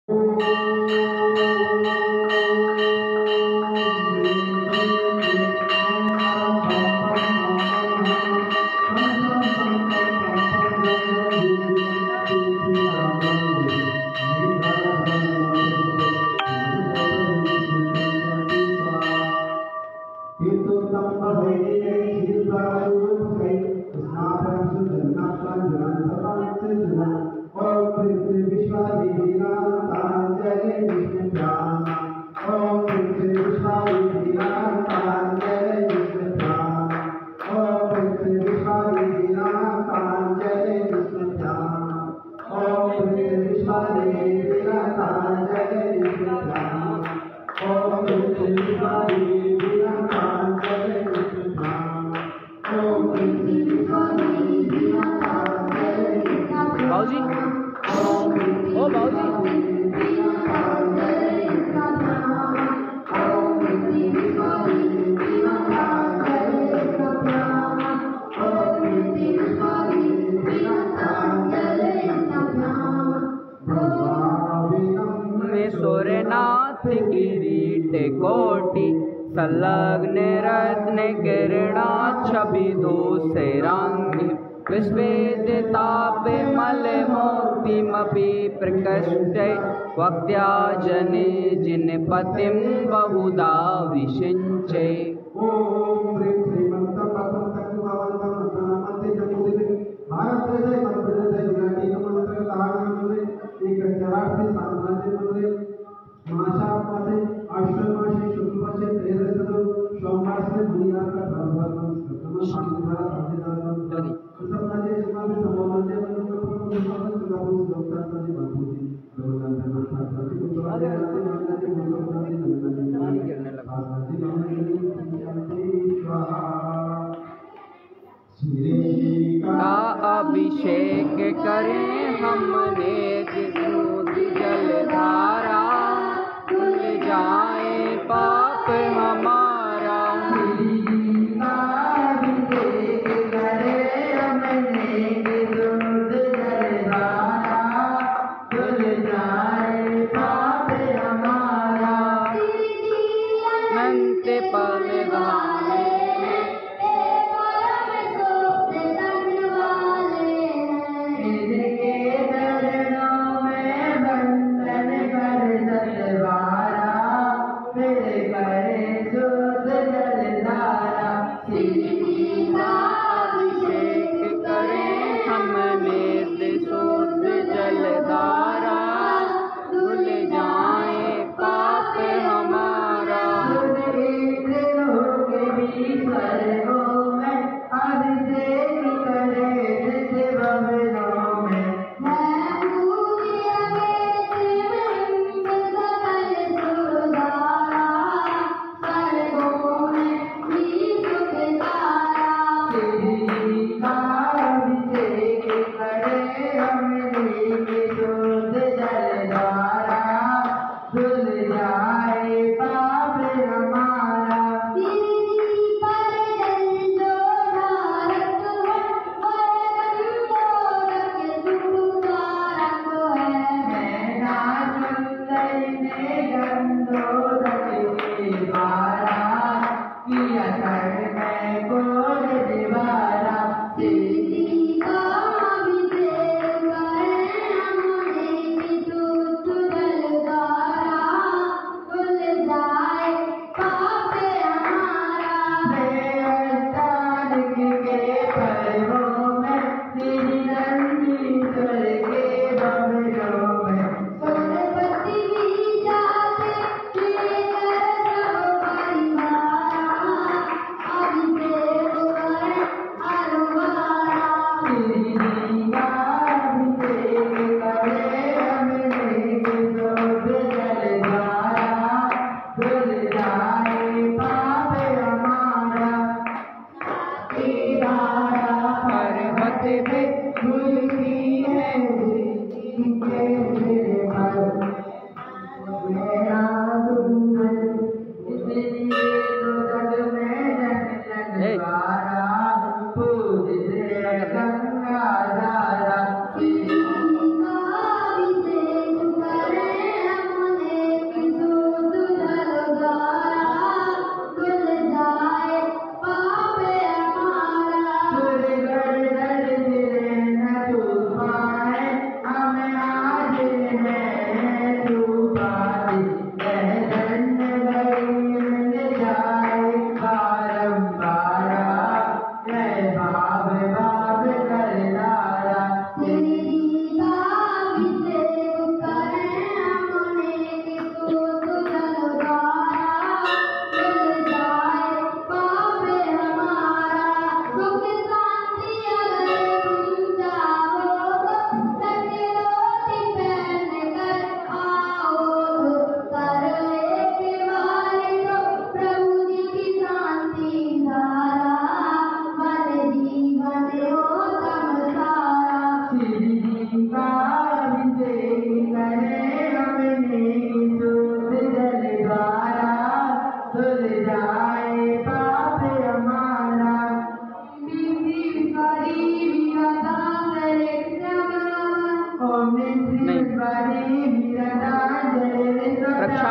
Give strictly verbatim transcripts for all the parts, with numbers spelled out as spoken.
संलग्न रत्न किरणा छवि दोषे रांगी विस्वेदितापे मल मोक्तिमपि प्रकृष्टे वक्त्या जने जिन पतिं बहुधा विषिञ्चे। का अभिषेक करें हमने दूध जलधारा खुल जाए पाप हमारा। अभिषेक करें हमने दूध जलधारा खुल जाए पाप हमारा। अनंत पल Thank you.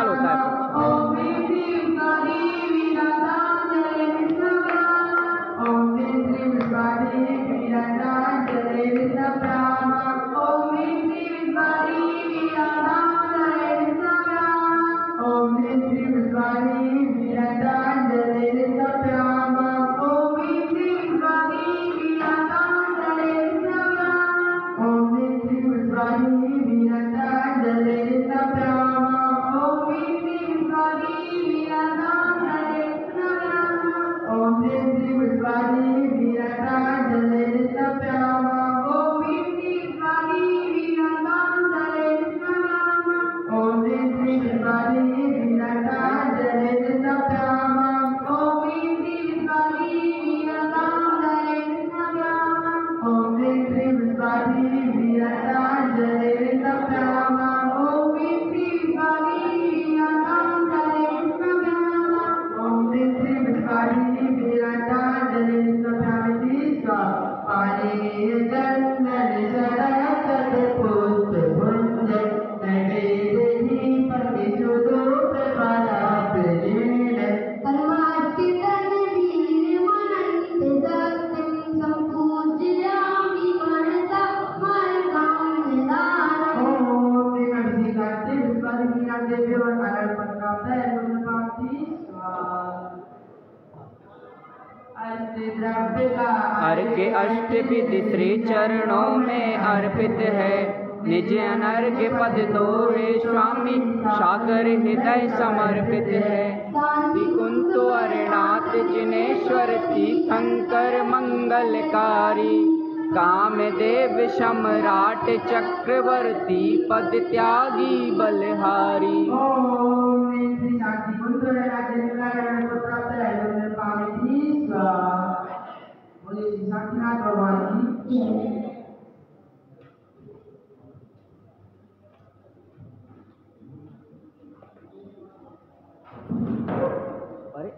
होता है कुछ। ओम ह्रीं श्रीं स्वाधी वीरांजलि विष्णुभ्याम। ओम ह्रीं श्रीं स्वाधी वीरांजलि विष्णुभ्याम। ओम ह्रीं श्रीं स्वाधी वीरांजलि विष्णुभ्याम। ओम ह्रीं श्रीं स्वाधी वीरांजलि विष्णुभ्याम। ओम ह्रीं श्रीं स्वाधी वीरांजलि विष्णुभ्याम। ओम ह्रीं श्रीं स्वाधी वीरांजलि विष्णुभ्याम। ओम ह्रीं श्रीं स्वाधी वीरांजलि विष्णुभ्याम। ओम ह्रीं श्रीं स्वाधी वीरांजलि विष्णुभ्याम। ओम ह्रीं श्रीं स्वाधी वीरांजलि विष्णुभ्याम। ओम ह्रीं श्रीं स्वाधी वीरांजलि विष्णुभ्याम। ओम ह्रीं श्रीं स्वाधी वीरांजलि विष्णुभ्याम। ओम ह्रीं श्रीं स्वाधी वीरांजलि विष्णुभ्याम। ओम ह्रीं श्रीं स्वाधी वीरांजलि विष्णुभ्याम। ओम ह्रीं श्रीं स्वाधी वीरांजलि विष्णुभ्याम। पारे चंदन सरस्वत पुष्प भुंज नैवेद्य प्रतिशुदो प्रभात लील। परमार्थितन वीर मनंत सत्यं संपूज्यामि मनसा मनसान्निधानम्। ओम श्री गणेश विश्वादि वीरांदेव्यो अर्पण प्राप्त है गुणपाती स्वाहा। अष्ट द्रव्य का अर्घ अष्ट विधि श्री चरणों में अर्पित है। निज अनर्घ्य पद दो हे स्वामी सागर हृदय समर्पित है। कुंतु अरनाथ जिनेश्वर तीर्थंकर मंगलकारी। कामदेव सम्राट चक्रवर्ती पद त्यागी बलहारी। ओम श्री शांति कुंतु राज्य निराकरण को प्राप्त है गुणपाती स्वाहा। बोले श्री शांतिनाथ भगवान की अरे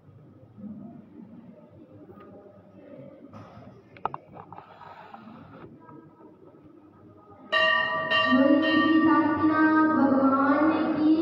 बोलिए श्री शांतिनाथ भगवान की।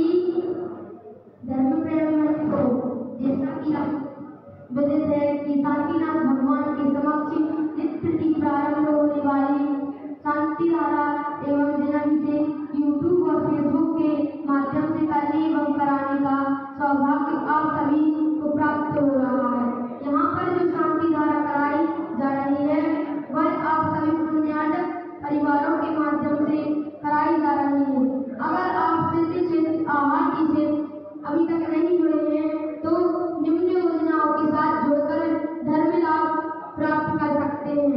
धर्म प्रेम को जैसा कि आप विदित है कि शांतिनाथ भगवान के समक्ष नित्य की प्रारंभ होने वाली शांति धारा एवं जन्मदिन यूट्यूब और फेसबुक के माध्यम से करने एवं कराने का सौभाग्य आप सभी को प्राप्त हो रहा है। यहाँ पर जो शांति धारा कराई जा रही है वह आप सभी पुण्यार्थ परिवारों के माध्यम से कराई जा रही है। अगर आप सिद्धि क्षेत्र आहार की से अभी तक नहीं जुड़े हैं तो निम्न योजनाओं के साथ जुड़कर धर्म लाभ प्राप्त कर सकते हैं।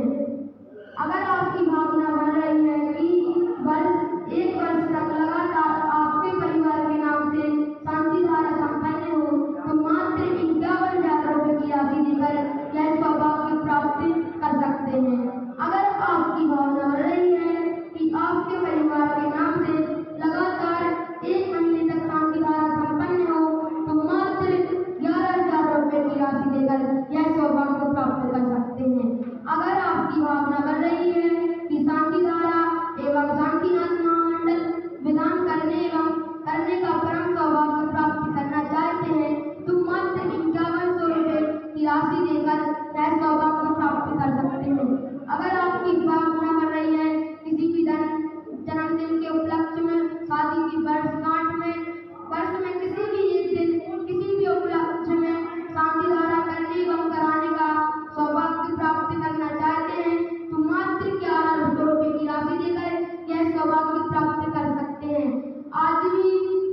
अगर आपकी भावना बन रही है कि वर्ष एक वर्ष तक लगातार आपके परिवार के नाम से शांति धारा संपन्न हो तो मात्र इक्यावन हजार रुपए की राशि देकर यह सौभाग्य प्राप्त कर सकते हैं। अगर आपकी भावना बन रही है कि आपके परिवार के नाम से लगातार एक महीने तक शांति धारा संपन्न हो तो मात्र ग्यारह हजार रुपए की राशि देकर यह सौभाग्य प्राप्त कर सकते हैं। अगर आपकी भावना बन रही है कि शांति धारा एवं शांतिनाथ महामंडल विधान करने एवं करने का परम सौभाग्य प्राप्त करना चाहते हैं तो मात्र इक्यावन सौ रुपए की राशि देकर यह सौभाग्य प्राप्त कर सकते हैं। अगर आपकी भावना बन रही है किसी भी जन्मदिन के उपलक्ष्य में शादी की वर्षगांठ में वर्ष में किसी भी एक दिन किसी भी उपलक्ष्य में शांति धारा करने एवं कराने का सौभाग्य प्राप्त करना चाहते हैं तो मात्र ग्यारह सौ रुपए की राशि देकर यह सौभाग्य प्राप्त कर सकते हैं। आज भी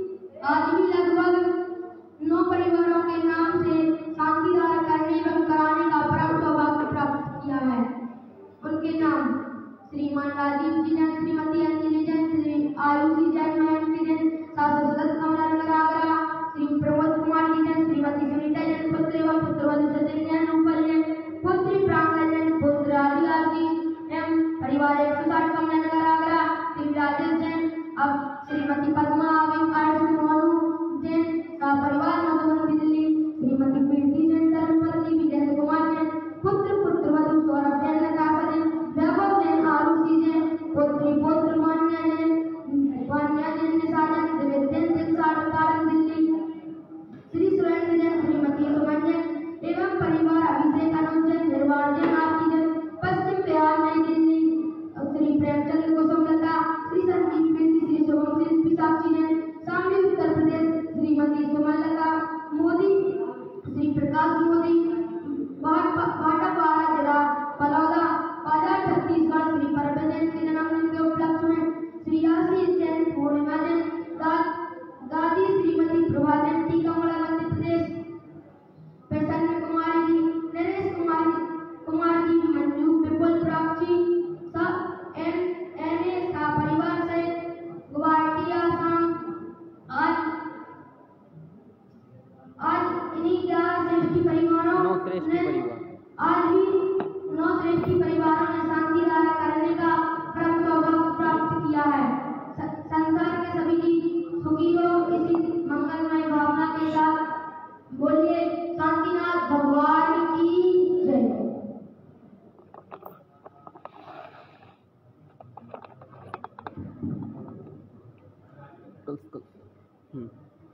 आज भी लगभग नौ परिवारों के नाम से शांति धारा करने एवं कराने का परम सौभाग्य प्राप्त किया है। उनके नाम श्रीमान राजीव जी जैन, श्रीमती अंजलि जैन, श्री आयुषी जैन, महेंद्र जैन, सासु सुदत्त कमला नगर आगरा, श्री प्रमोद कुमार जी जैन, श्रीमती सुनीता जैन, पुत्र एवं पुत्रवधू सचिन जैन, रूपल जैन, पुत्री प्रांगण जैन, पुत्र आदिलाल जी एवं परिवार एक सौ साठ कमला नगर आगरा, श्री राजेश जैन, अब श्रीमती पद्मा एवं आयुष मोहन जैन का परिवार मधुबन दिल्ली, श्रीमती कीर्ति जैन, धर्मपत्नी विजेंद्र कुमार जैन, पुत्र पुत्रवधू सौरभ जैन, नताशा जैन, वैभव जैन, आरुषि जैन, पुत्री पुत्र उसको हम्म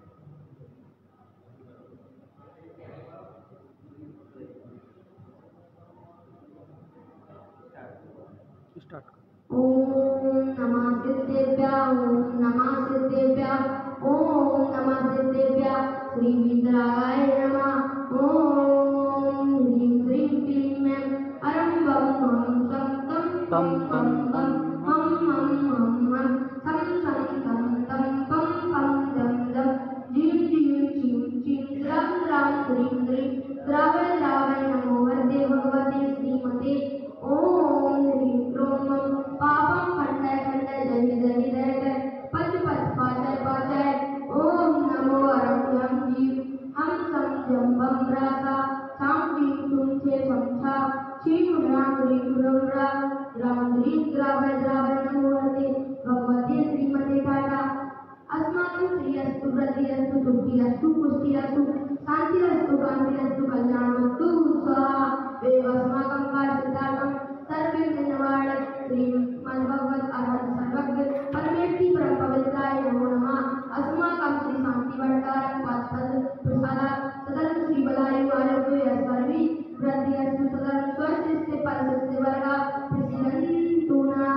स्टार्ट ओम नमः सिद्धेभ्यः ओम नमः सिद्धेभ्यः ओम नमः सिद्धेभ्यः श्री विद्राय नमः ओम ह्रीं श्रीं क्लीं ऐं अरं बं हम सं तं पं पं पं हम हम हम हम सं सं तं तं पं पं जं जं जीं जीं चीं चीं द्रां द्रां द्रीं द्रीं द्रावय द्रावय नमो वरदे भगवते श्रीमते ओम ह्रीं क्रों मं पापं खण्डय खण्डय जहि जहि दय दय पच पच पाचय पाचय ओम नमो अरभ्यं जीव हम सं जं बं रासा सां वीं सुं छे सं छा क्षीं ह्रां ह्रीं ह्रौं ह्रा द्रां द्रीं द्रावय द्रावय नमो वरदे भगवते श्रीमते टाटा अस्माकं श्रीरस्तु वृद्धिरस्तु तुष्टिरस्तु पुष्टिरस्तु शान्तिरस्तु कान्तिरस्तु कल्याणमस्तु स्वाहा वेवस्माकं कार्सिद्धार्थं सर्वे धन्यवाद श्रीमद्भगवत अरहत सर्वज्ञ परमेष्टि परम पवित्राय नमो नमः अस्माकं श्री शांति भंडारं पाद प्रसादात् सदन श्री बलायु आरोग्य यस्वर्वी वृद्धिरस्तु सदन स्वस्थ परस्ते वर्गा प्रसिद्धन्तु न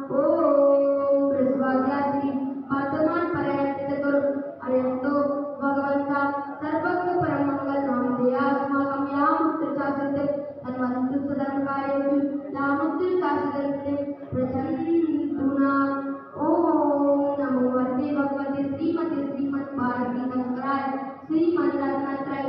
ओम बृहस्पत्या श्री वर्तमान पर्यंत करो अयंतो भगवंता सर्वज्ञ परम मंगल नाम देया अस्माकं यामुत्तरचा सिद्धे अन्वन्तु सदन कार्येषु यामुत्तरचा सिद्धे प्रचन्तु न ओम नमो वरदे भगवते श्रीमते श्रीमद् भारती नमस्काराय श्रीमद् रत्नत्रय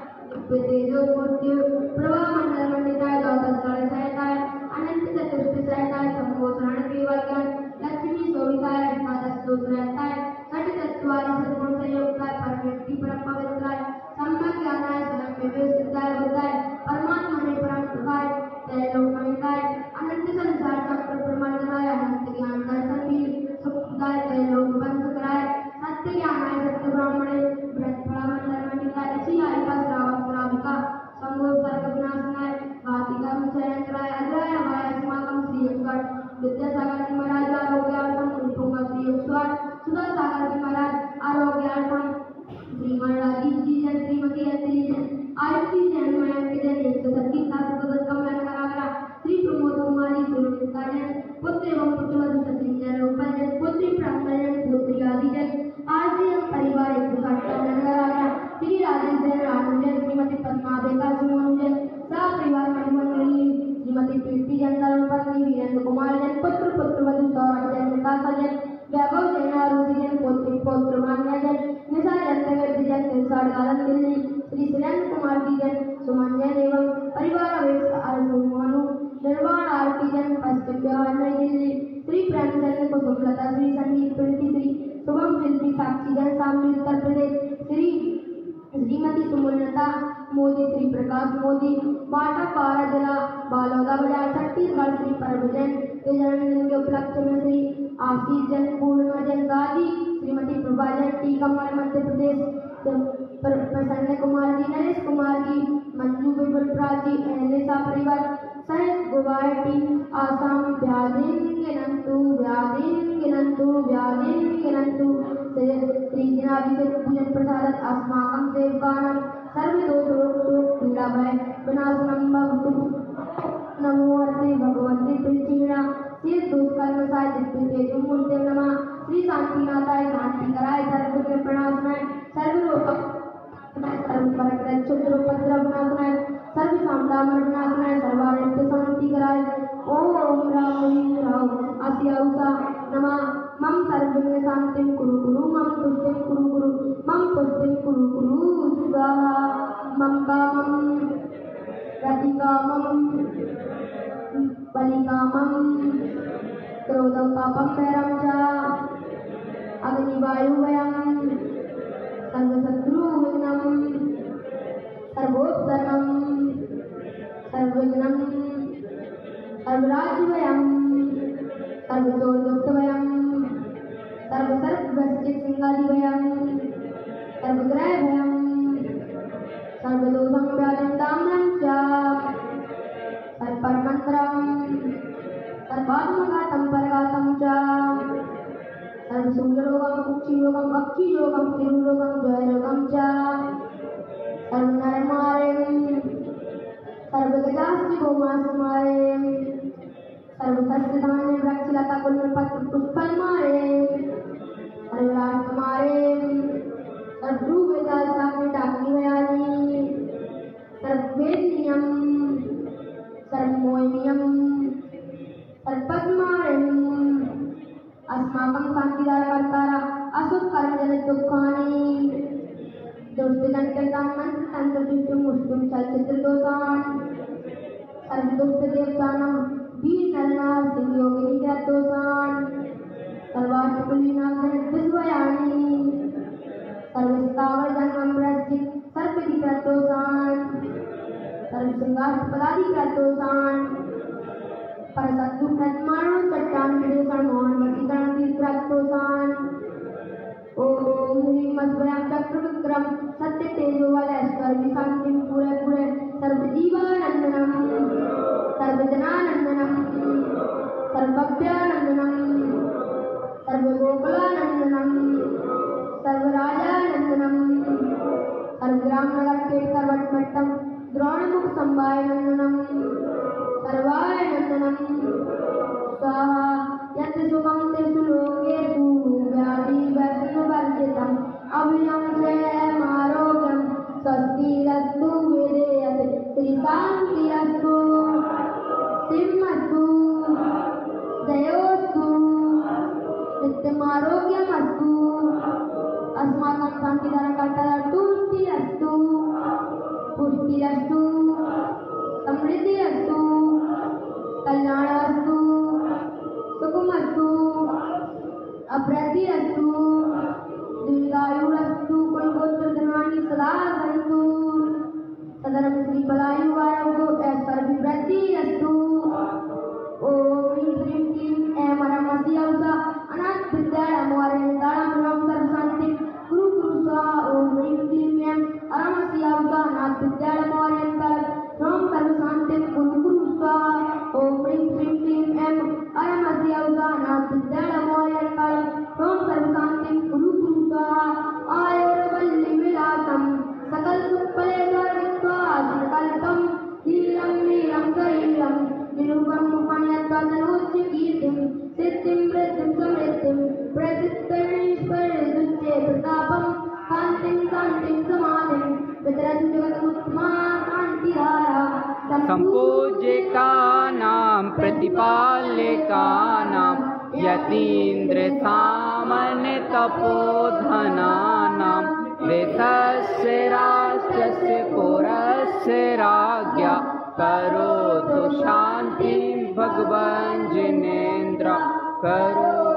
तेजो मूर्ति प्रभा मंडल मंडिताय द्वादश कलश सहिताय अनंत चतुष्ट सहिताय संभूषण केवल ज्ञान लक्ष्मी शोभिताय एकादश दोष रहताय छठ तत्वारि सद्गुण संयुक्ताय परमेष्टि परम पवित्राय सम्यक ज्ञानाय सदम विवेशिताय बुद्धाय परमात्मा ने परम सुखाय त्रैलोक महिताय अनंत संसार चक्र प्रमंडलाय अनंत ज्ञान दर्शन भी सुखदाय त्रैलोक बंध कराय सत्य ज्ञानाय सत्य ब्राह्मणे ब्रह्मफला मंडल मंडिताय इसी आयिका श्रावक श्राविका संभोग सर्ग विनाशनाय घातिका विचयंत्राय अग्राय हवाय अस्माकं श्री ईश्वर विद्यासागर जी महाराज आरोग्यार्थम उनपुंगा श्री ईश्वर सुधा सागर जी महाराज आरोग्यार्थम श्रीमान राजीव जी जन श्रीमती अंजलि जन आयुषी जन मयंक जन एक सौ सत्तीस सात सौ दस कमला नगरागरा श्री प्रमोद कुमारी सुरक्षिता जन पुत्र एवं पुत्रवधु सचिन जन रूपा जन पुत्री प्रांगण जन पुत्री आदि जन आरसीएम परिवार एक सौ साठ कमला नगरागरा श्री राजेश जन आनंद जन श्रीमती पद्मावेका सुमन जन सा परिवार मणिमंडली श्रीमती प्रीति जन धर्मपत्नी वीरेंद्र कुमार जन पुत्र पुत्रवधु सौरभ जन विकास जन वैभव जन आरुषि जन पुत्री पौत्र मान्या जन निशा जन तगड़ जन तिलसाड़ गालन दिल्ली श्री सुरेंद्र कुमार जी जन सुमन जन एवं परिवार अवेश आरसुमानु निर्वाण आरती जन पश्चिम बिहार नई दिल्ली श्री प्रेमचंद कुसुमलता श्री संगीत प्रीति श्री शुभम शिल्पी साक्षी जन शामली उत्तर प्रदेश श्री श्रीमती सुमलता मोदी श्री प्रकाश मोदी बाटा पारा जिला बालोदा बाजार छत्तीसगढ़ श्री परभजन के जन्मदिन के उपलक्ष्य में श्री आशीष जन पूर्णिमा जन गाजी श्रीमती प्रभा जन टीकमगढ़ मध्य प्रदेश प्रसन्न कुमार जी नरेश कुमार जी मंजू बिपुल प्राची एहलेसा परिवार सहित गुवाहाटी आसाम व्याधिन गिनंतु व्याधिन गिनंतु व्याधिन गिनंतु श्री जिनाभिषेक पूजन प्रसाद अस्माकं सेवकानां सर्वदोष रोग शोक पीड़ा भय विनाशनं भवतु नमो वरदे भगवते प्रीतिणा सिर दोष कर्म साय दिव्य तेजो मूर्ते नमः श्री शांतिनाथाय शांति कराय सर्वज्ञ प्रणाशनाय सर्वलोक सर्व परग्रह चंद्र उपद्रव नाशनाय सर्व सामदामर नाशनाय सर्वारिष्ट शांति कराय ओम राम राम अस्याउसा नमः मम सर्वज्ञ शांतिं कुरु कुरु मम तुष्टिं कुरु कुरु मम पुष्टिं कुरु कुरु स्वाहा मम कामं रतिकामं बलिकामं क्रोधं पापं भैरं च अग्निवायुवयं सर्वशत्रुविघ्नं सर्वोत्तरं सर्वविघ्नं सर्वराज्यवयं सर्वदोषदुःखवयं सर्वसर्गसिंहादिवयं सर्वग्रहभयं सर्वदोषं व्याधिं दाम्नं च सर्वमन्त्रं सर्वात्मघातं परघातं च सर्वसुंदरोगम उच्चयोगम अक्षियोगम तिरुलोगम द्वैरोगम च सर्वनरमारेम सर्वगजास्ति भौमास्मारेम सर्वसस्यधान्य वृक्षलता कुलपत्र पुष्पलमारेम सर्वराजकुमारेम सर्वभूवेदासाग्नि डाग्निवयानि सर्ववेदनियम सर्वमोहिनियम सर्वपद्मारेम अस्माकं शान्तिदायकर्तारा असुत्कर्मजनितदुःखानि दुष्टदण्डकान् मन्त्रतन्त्रदुष्टं मुष्टिं चलचित्रदोषान् सर्वदुष्टदेवतानां वीरनरनारसिंहयोगिनीग्रहदोषान् सर्वार्थकुलीनाग्रहद्विषयाणि सर्वस्थावरजन्ममृच्छित सर्पदिग्रहदोषान् सर्वशृङ्गारपदादिग्रहदोषान् परशत्रुप्रतिमाणो चट्टान विदेशण मोहन वसीकरण तीर्थग्रहदोषान् ओम ह्रीं मस्वयं चक्रविक्रम सत्य तेजोवलैश्वर शांतिं पूरे पूरे सर्वजीवानंदनम सर्वजनानंदनम सर्वभव्यानंदनम सर्वगोकुलानंदनम सर्वराजानंदनम सर्वग्रामनगर केटकरवटमट्टम द्रोणमुख संवायनंदनम सर्वायनंदनम स्वाहा यत् सुखं तेषु लोकेषु व्याधि वैष्णवर्जितं अभयं क्षयमारोग्यं स्वस्तिरस्तु वेदेयत् श्रीशान्तिरस्तु सिंहस्तु जयोस्तु नित्यमारोग्यमस्तु अस्माकं शान्तिदायकर्ता तुष्टिरस्तु पुष्टिरस्तु समृद्धिरस्तु कल्याणमस्तु सुखमस्तु अभ्रतिरस्तु दीर्घायुरस्तु कुलगोत्रधनानि सदा सन्तु सदनं श्रीबलायुवारोग्यो ऐश्वर्यवृद्धिरस्तु ओम ह्रीं श्रीं क्लीं ऐं परमसि औषा अनाथ विद्यालयमोहरणदानं सर्वशान्तिं गुरु गुरु स्वाहा ओम ह्रीं क्लीं ऐं परमसि औषा अनाथ विद्यालयमोहरणदानं सर्वशान्तिं गुरु गुरु स्वाहा ओम ह्रीं श्रीं क्लीं ऐं परमसि औषा अनाथ विद्यालयमोहरणदानं सर्वशान्तिं गुरु गुरु स्वाहा आयुर्वल्लीविलासं सकल सुखफलैर्वर्णित्वादिकल्पं नीलं नीलं शरीरं निरूपं मुखण्यत्वदनोच्चकीर्तिं सिद्धिं वृद्धिं समृद्धिं प्रकृत्यैश्वर्यदुच्चे प्रतापं शान्तिं शान्तिं समाधिं वितरन् जगदुत्तमा शान्तिधारा संपूज्यकानां प्रतिपाल्यकानां यतीन्द्रसामान्य तपोधनानां देशस्य राष्ट्रस्य पौरस्य राज्ञा करोतु शान्तिं भगवान् जिनेन्द्र करो